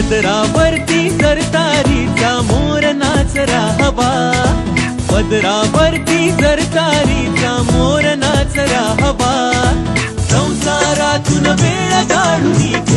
पदरावरती सरतारीचा मोर नाचरा हवा, पदरावरती सरतारीचा मोर नाचरा हवा, संसारातून वेळ काढून